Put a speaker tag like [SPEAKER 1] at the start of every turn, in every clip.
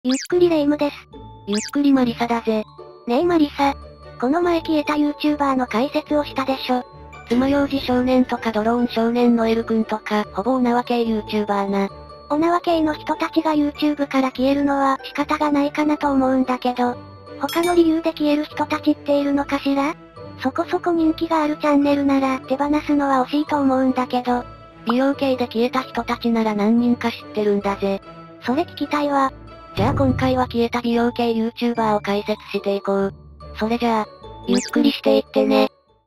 [SPEAKER 1] ゆっくりレ夢ムです。
[SPEAKER 2] ゆっくりマリサだぜ。
[SPEAKER 1] ねえマリサ。この前消えた YouTuber の解説をしたでしょ。
[SPEAKER 2] 爪楊枝少年とかドローン少年のエル君とか、ほぼお縄系 YouTuber な。
[SPEAKER 1] お縄系の人たちが YouTube から消えるのは仕方がないかなと思うんだけど、他の理由で消える人たちっているのかしら？そこそこ人気があるチャンネルなら手放すのは惜しいと思うんだけど、
[SPEAKER 2] 美容系で消えた人たちなら何人か知ってるんだぜ。
[SPEAKER 1] それ聞きたいわ。
[SPEAKER 2] じゃあ今回は消えた美容系 YouTuber を解説していこう。それじゃあ、ゆっくりしていってね。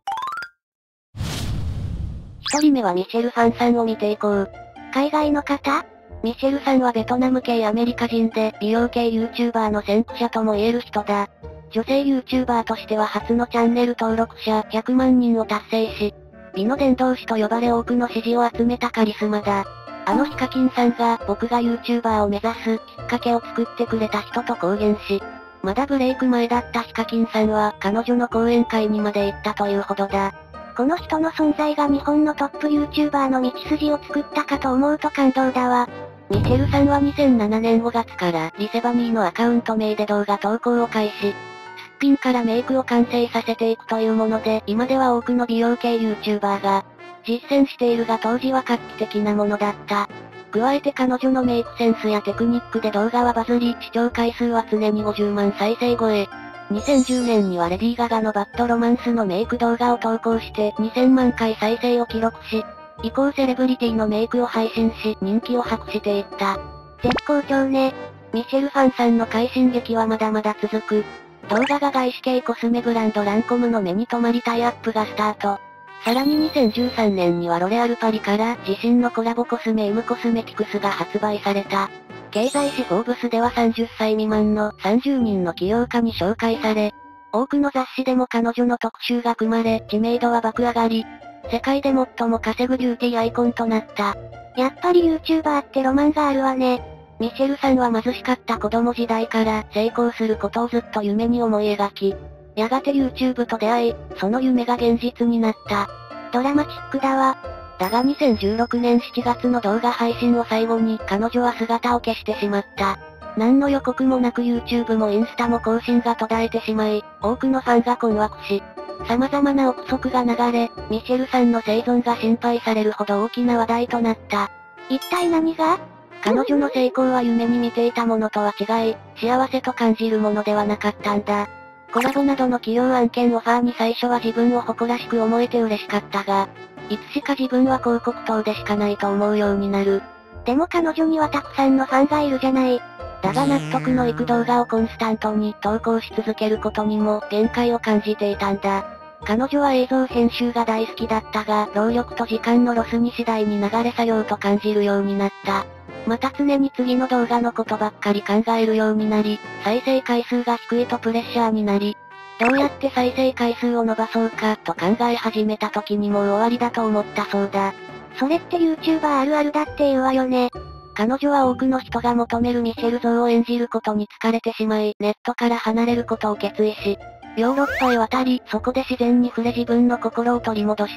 [SPEAKER 2] 一人目はミシェル・ファンさんを見ていこう。
[SPEAKER 1] 海外の方？
[SPEAKER 2] ミシェルさんはベトナム系アメリカ人で美容系 YouTuber の先駆者とも言える人だ。女性 YouTuber としては初のチャンネル登録者100万人を達成し、美の伝道師と呼ばれ多くの支持を集めたカリスマだ。あのヒカキンさんが僕が YouTuber を目指すきっかけを作ってくれた人と公言し、まだブレイク前だったヒカキンさんは彼女の講演会にまで行ったというほどだ。
[SPEAKER 1] この人の存在が日本のトップ YouTuber の道筋を作ったかと思うと感動だわ。
[SPEAKER 2] ミシェルさんは2007年5月からリセバニーのアカウント名で動画投稿を開始。すっぴんからメイクを完成させていくというもので、今では多くの美容系 YouTuber が実践しているが当時は画期的なものだった。加えて彼女のメイクセンスやテクニックで動画はバズり、視聴回数は常に50万再生超え。2010年にはレディー・ガガのバッドロマンスのメイク動画を投稿して2000万回再生を記録し、以降セレブリティのメイクを配信し人気を博していった。
[SPEAKER 1] 絶好調ね。
[SPEAKER 2] ミシェル・ファンさんの快進撃はまだまだ続く。動画が外資系コスメブランドランコムの目に留まりタイアップがスタート。さらに2013年にはロレアルパリから自身のコラボコスメエムコスメティクスが発売された。経済誌フォーブスでは30歳未満の30人の起業家に紹介され、多くの雑誌でも彼女の特集が組まれ知名度は爆上がり、世界で最も稼ぐビューティーアイコンとなった。
[SPEAKER 1] やっぱり YouTuber ってロマンがあるわね。
[SPEAKER 2] ミシェルさんは貧しかった子供時代から成功することをずっと夢に思い描き、やがて YouTube と出会い、その夢が現実になった。
[SPEAKER 1] ドラマチックだわ。
[SPEAKER 2] だが2016年7月の動画配信を最後に彼女は姿を消してしまった。何の予告もなく YouTube もインスタも更新が途絶えてしまい、多くのファンが困惑し、様々な憶測が流れ、ミシェルさんの生存が心配されるほど大きな話題となった。
[SPEAKER 1] 一体何が？
[SPEAKER 2] 彼女の成功は夢に見ていたものとは違い、幸せと感じるものではなかったんだ。コラボなどの企業案件オファーに最初は自分を誇らしく思えて嬉しかったが、いつしか自分は広告塔でしかないと思うようになる。
[SPEAKER 1] でも彼女にはたくさんのファンがいるじゃない。
[SPEAKER 2] だが納得のいく動画をコンスタントに投稿し続けることにも限界を感じていたんだ。彼女は映像編集が大好きだったが、労力と時間のロスに次第に流れ作業と感じるようになった。また常に次の動画のことばっかり考えるようになり、再生回数が低いとプレッシャーになり、どうやって再生回数を伸ばそうかと考え始めた時にもう終わりだと思ったそうだ。
[SPEAKER 1] それって YouTuber あるあるだって言うわよね。
[SPEAKER 2] 彼女は多くの人が求めるミシェル像を演じることに疲れてしまい、ネットから離れることを決意し、ヨーロッパへ渡り、そこで自然に触れ自分の心を取り戻した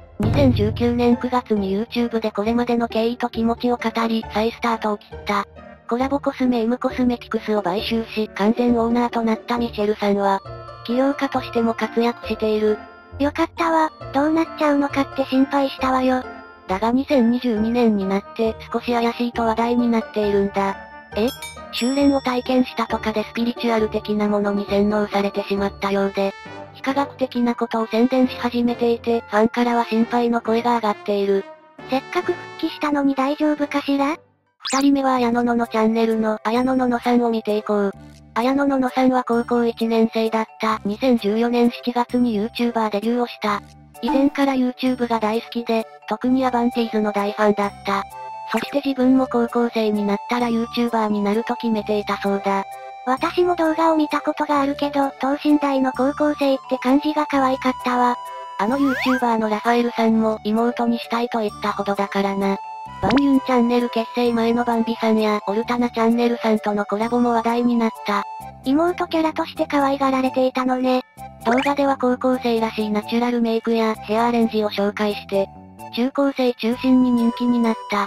[SPEAKER 2] 。2019年9月に YouTube でこれまでの経緯と気持ちを語り、再スタートを切った。コラボコスメエムコスメティクスを買収し、完全オーナーとなったミシェルさんは、起業家としても活躍している。
[SPEAKER 1] よかったわ、どうなっちゃうのかって心配したわよ。
[SPEAKER 2] だが2022年になって少し怪しいと話題になっているんだ。修練を体験したとかでスピリチュアル的なものに洗脳されてしまったようで、非科学的なことを宣伝し始めていて、ファンからは心配の声が上がっている。
[SPEAKER 1] せっかく復帰したのに大丈夫かしら？
[SPEAKER 2] 二人目は綾野ののチャンネルの綾野ののさんを見ていこう。綾野ののさんは高校1年生だった2014年7月に YouTuber デビューをした。以前から YouTube が大好きで、特にアバンティーズの大ファンだった。そして自分も高校生になったら YouTuber になると決めていたそうだ。
[SPEAKER 1] 私も動画を見たことがあるけど、等身大の高校生って感じが可愛かったわ。
[SPEAKER 2] あの YouTuber のラファエルさんも妹にしたいと言ったほどだからな。バンユンチャンネル結成前のバンビさんやオルタナチャンネルさんとのコラボも話題になった。
[SPEAKER 1] 妹キャラとして可愛がられていたのね。
[SPEAKER 2] 動画では高校生らしいナチュラルメイクやヘアアレンジを紹介して、中高生中心に人気になった。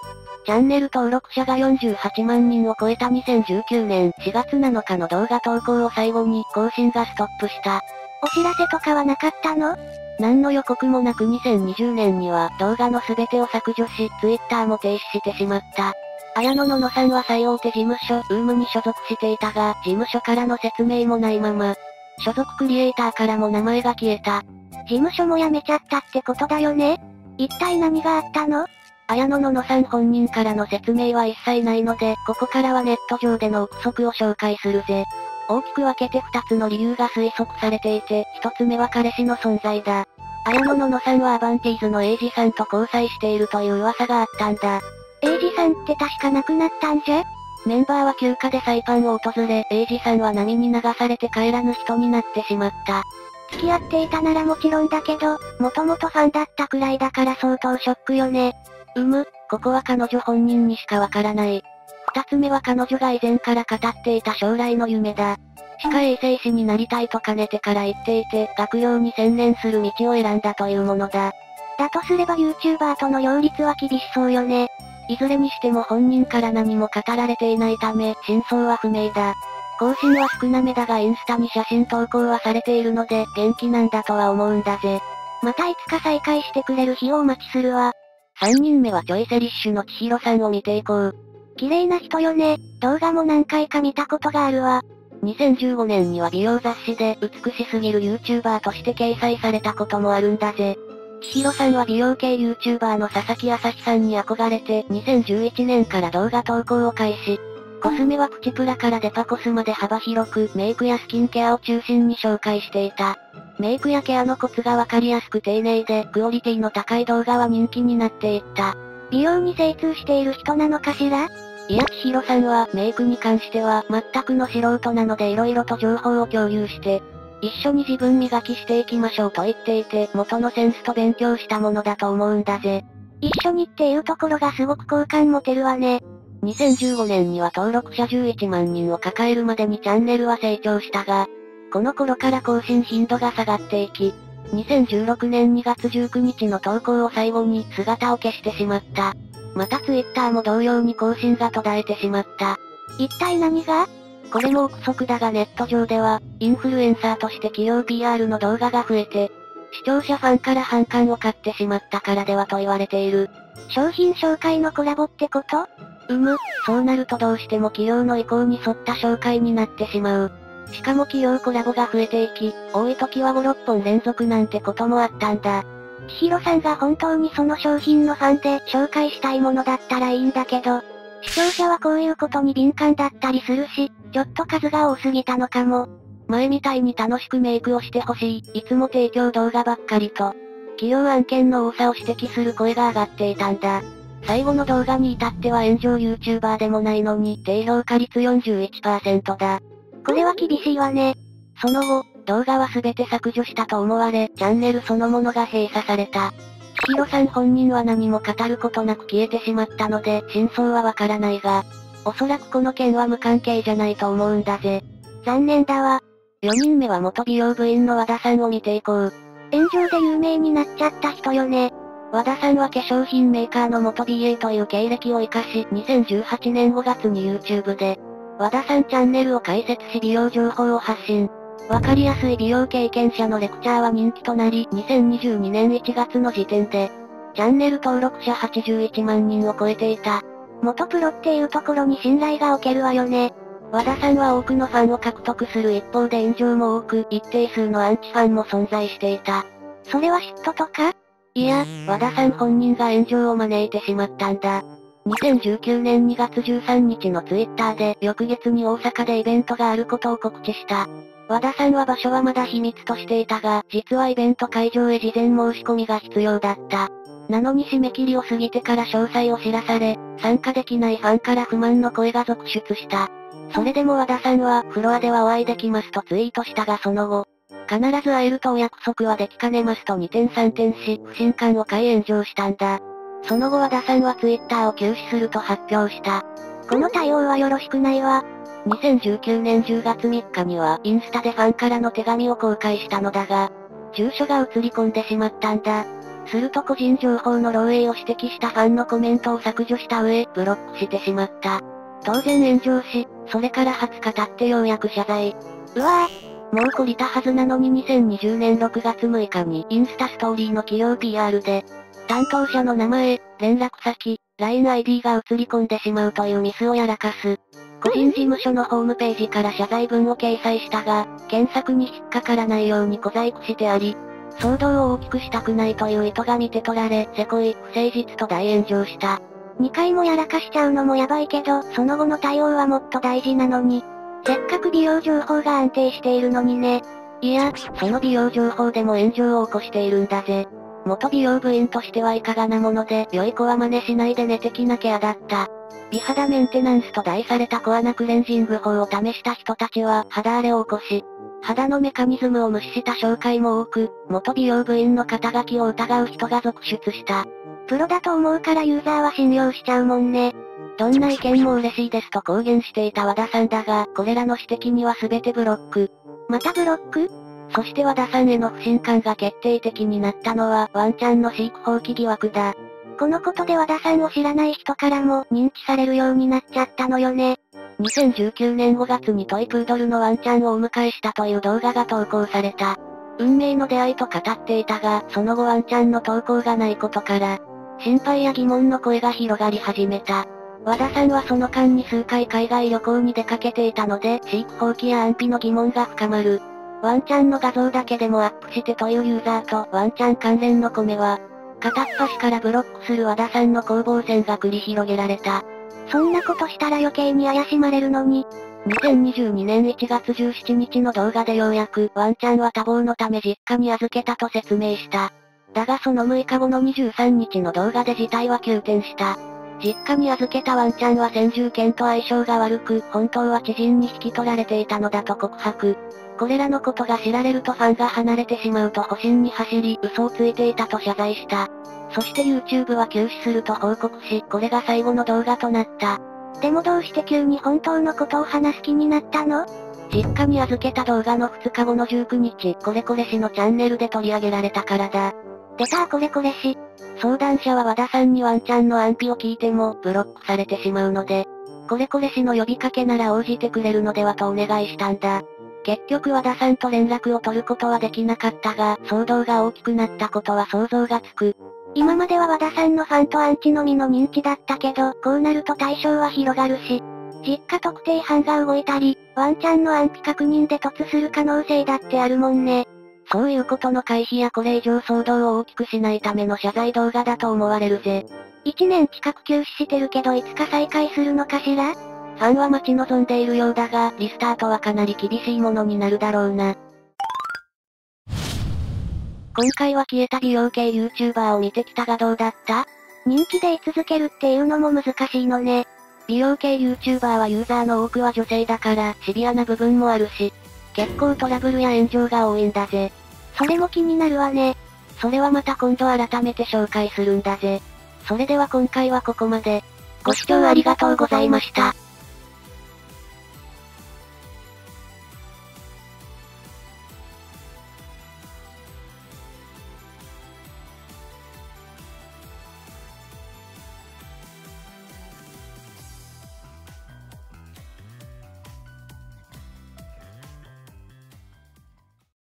[SPEAKER 2] チャンネル登録者が48万人を超えた2019年4月7日の動画投稿を最後に更新がストップした。
[SPEAKER 1] お知らせとかはなかったの？
[SPEAKER 2] 何の予告もなく2020年には動画の全てを削除し、Twitter も停止してしまった。綾野ののさんは最大手事務所、UM に所属していたが、事務所からの説明もないまま、所属クリエイターからも名前が消えた。
[SPEAKER 1] 事務所も辞めちゃったってことだよね？一体何があったの？
[SPEAKER 2] 綾野ののさん本人からの説明は一切ないので、ここからはネット上での憶測を紹介するぜ。大きく分けて2つの理由が推測されていて、1つ目は彼氏の存在だ。綾野ののさんはアバンティーズのエイジさんと交際しているという噂があったんだ。
[SPEAKER 1] エイジさんって確か亡くなったんじゃ？
[SPEAKER 2] メンバーは休暇でサイパンを訪れ、エイジさんは波に流されて帰らぬ人になってしまった。
[SPEAKER 1] 付き合っていたならもちろんだけど、もともとファンだったくらいだから相当ショックよね。
[SPEAKER 2] ここは彼女本人にしかわからない。二つ目は彼女が以前から語っていた将来の夢だ。歯科衛生士になりたいとかねてから言っていて、学業に専念する道を選んだというものだ。
[SPEAKER 1] だとすれば YouTuber との両立は厳しそうよね。
[SPEAKER 2] いずれにしても本人から何も語られていないため、真相は不明だ。更新は少なめだがインスタに写真投稿はされているので、元気なんだとは思うんだぜ。
[SPEAKER 1] またいつか再会してくれる日をお待ちするわ。
[SPEAKER 2] 3人目はちょいセリッシュの千尋さんを見ていこう。
[SPEAKER 1] 綺麗な人よね。動画も何回か見たことがあるわ。
[SPEAKER 2] 2015年には美容雑誌で美しすぎる YouTuber として掲載されたこともあるんだぜ。千尋さんは美容系 YouTuber の佐々木朝日さんに憧れて2011年から動画投稿を開始。コスメはプチプラからデパコスまで幅広くメイクやスキンケアを中心に紹介していた。メイクやケアのコツがわかりやすく丁寧でクオリティの高い動画は人気になっていった。
[SPEAKER 1] 美容に精通している人なのかしら？
[SPEAKER 2] いや千尋さんはメイクに関しては全くの素人なので色々と情報を共有して、一緒に自分磨きしていきましょうと言っていて元のセンスと勉強したものだと思うんだぜ。
[SPEAKER 1] 一緒にっていうところがすごく好感持てるわね。
[SPEAKER 2] 2015年には登録者11万人を抱えるまでにチャンネルは成長したが、この頃から更新頻度が下がっていき、2016年2月19日の投稿を最後に姿を消してしまった。また Twitter も同様に更新が途絶えてしまった。
[SPEAKER 1] 一体何が？
[SPEAKER 2] これも憶測だがネット上では、インフルエンサーとして企業 PR の動画が増えて、視聴者ファンから反感を買ってしまったからではと言われている。
[SPEAKER 1] 商品紹介のコラボってこと？
[SPEAKER 2] そうなるとどうしても企業の意向に沿った紹介になってしまう。しかも企業コラボが増えていき、多い時は5、6本連続なんてこともあったんだ。
[SPEAKER 1] 千尋さんが本当にその商品のファンで紹介したいものだったらいいんだけど、視聴者はこういうことに敏感だったりするし、ちょっと数が多すぎたのかも。
[SPEAKER 2] 前みたいに楽しくメイクをしてほしい、いつも提供動画ばっかりと、企業案件の多さを指摘する声が上がっていたんだ。最後の動画に至っては炎上 YouTuber でもないのに、低評価率 41% だ。
[SPEAKER 1] これは厳しいわね。
[SPEAKER 2] その後、動画は全て削除したと思われ、チャンネルそのものが閉鎖された。千尋さん本人は何も語ることなく消えてしまったので、真相はわからないが、おそらくこの件は無関係じゃないと思うんだぜ。
[SPEAKER 1] 残念だわ。
[SPEAKER 2] 4人目は元美容部員の和田さんを見ていこう。
[SPEAKER 1] 炎上で有名になっちゃった人よね。
[SPEAKER 2] 和田さんは化粧品メーカーの元 BA という経歴を活かし、2018年5月に YouTube で、和田さんチャンネルを開設し美容情報を発信。わかりやすい美容経験者のレクチャーは人気となり、2022年1月の時点で、チャンネル登録者81万人を超えていた。
[SPEAKER 1] 元プロっていうところに信頼がおけるわよね。
[SPEAKER 2] 和田さんは多くのファンを獲得する一方で炎上も多く、一定数のアンチファンも存在していた。
[SPEAKER 1] それは嫉妬とか？
[SPEAKER 2] いや、和田さん本人が炎上を招いてしまったんだ。2019年2月13日のツイッターで翌月に大阪でイベントがあることを告知した。和田さんは場所はまだ秘密としていたが、実はイベント会場へ事前申し込みが必要だった。なのに締め切りを過ぎてから詳細を知らされ、参加できないファンから不満の声が続出した。それでも和田さんは、フロアではお会いできますとツイートしたがその後、必ず会えるとお約束はできかねますと二転三転し、不信感を買い炎上したんだ。その後和田さんはツイッターを休止すると発表した。
[SPEAKER 1] この対応はよろしくないわ。
[SPEAKER 2] 2019年10月3日にはインスタでファンからの手紙を公開したのだが、住所が映り込んでしまったんだ。 すると個人情報の漏洩を指摘したファンのコメントを削除した上、ブロックしてしまった。当然炎上し、それから20日経ってようやく謝罪。
[SPEAKER 1] うわぁ。
[SPEAKER 2] もう懲りたはずなのに2020年6月6日にインスタストーリーの企業 PR で、担当者の名前、連絡先、LINE-ID が映り込んでしまうというミスをやらかす。個人事務所のホームページから謝罪文を掲載したが、検索に引っかからないように小細工してあり、騒動を大きくしたくないという意図が見て取られ、せこい、不誠実と大炎上した。
[SPEAKER 1] 2回もやらかしちゃうのもやばいけど、その後の対応はもっと大事なのに。せっかく美容情報が安定しているのにね。
[SPEAKER 2] いや、その美容情報でも炎上を起こしているんだぜ。元美容部員としてはいかがなもので、良い子は真似しないでね的なケアだった。美肌メンテナンスと題されたコアなクレンジング法を試した人たちは肌荒れを起こし、肌のメカニズムを無視した紹介も多く、元美容部員の肩書きを疑う人が続出した。
[SPEAKER 1] プロだと思うからユーザーは信用しちゃうもんね。
[SPEAKER 2] どんな意見も嬉しいですと公言していた和田さんだが、これらの指摘には全てブロック。
[SPEAKER 1] またブロック？
[SPEAKER 2] そして和田さんへの不信感が決定的になったのはワンちゃんの飼育放棄疑惑だ。
[SPEAKER 1] このことで和田さんを知らない人からも認知されるようになっちゃったのよね。
[SPEAKER 2] 2019年5月にトイプードルのワンちゃんをお迎えしたという動画が投稿された。運命の出会いと語っていたが、その後ワンちゃんの投稿がないことから、心配や疑問の声が広がり始めた。和田さんはその間に数回海外旅行に出かけていたので、飼育放棄や安否の疑問が深まる。ワンちゃんの画像だけでもアップしてというユーザーとワンちゃん関連のコメは、片っ端からブロックする和田さんの攻防戦が繰り広げられた。
[SPEAKER 1] そんなことしたら余計に怪しまれるのに。
[SPEAKER 2] 2022年1月17日の動画でようやくワンちゃんは多忙のため実家に預けたと説明した。だがその6日後の23日の動画で事態は急転した。実家に預けたワンちゃんは先住犬と相性が悪く、本当は知人に引き取られていたのだと告白。これらのことが知られるとファンが離れてしまうと保身に走り嘘をついていたと謝罪した。そして YouTube は休止すると報告し、これが最後の動画となった。
[SPEAKER 1] でもどうして急に本当のことを話す気になったの？
[SPEAKER 2] 実家に預けた動画の2日後の19日、これこれ氏のチャンネルで取り上げられたからだ。
[SPEAKER 1] 出たこれこれ氏。
[SPEAKER 2] 相談者は和田さんにワンちゃんの安否を聞いてもブロックされてしまうので、これこれ氏の呼びかけなら応じてくれるのではとお願いしたんだ。結局和田さんと連絡を取ることはできなかったが、騒動が大きくなったことは想像がつく。
[SPEAKER 1] 今までは和田さんのファンとアンチのみの認知だったけど、こうなると対象は広がるし、実家特定班が動いたり、ワンちゃんの安否確認で突する可能性だってあるもんね。
[SPEAKER 2] そういうことの回避やこれ以上騒動を大きくしないための謝罪動画だと思われるぜ。
[SPEAKER 1] 1年近く休止してるけどいつか再開するのかしら？
[SPEAKER 2] ファンは待ち望んでいるようだが、リスタートはかなり厳しいものになるだろうな。今回は消えた美容系 YouTuber を見てきたがどうだった？
[SPEAKER 1] 人気で居続けるっていうのも難しいのね。
[SPEAKER 2] 美容系 YouTuber はユーザーの多くは女性だからシビアな部分もあるし、結構トラブルや炎上が多いんだぜ。
[SPEAKER 1] それも気になるわね。
[SPEAKER 2] それはまた今度改めて紹介するんだぜ。それでは今回はここまで。ご視聴ありがとうございました。